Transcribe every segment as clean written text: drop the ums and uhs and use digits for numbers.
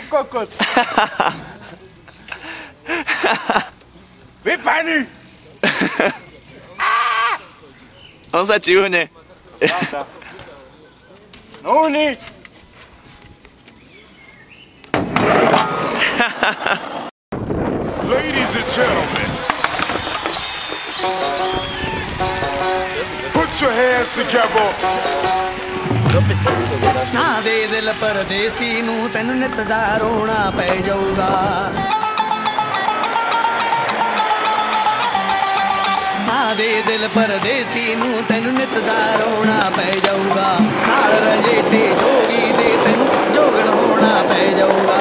kokot. Wie Penny. Non sa ciune. Noni. Ladies and gentlemen, put your hands together. ना दे दिल परदेसी नू तेन नित दा रोना पै जाऊगा ना दे दिल परदेसी नू तेन नित दा रोना पै जाऊगा नाल रजेटे जोगी दे तेन जोगण होना पै जाऊगा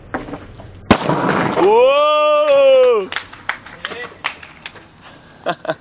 Whoa!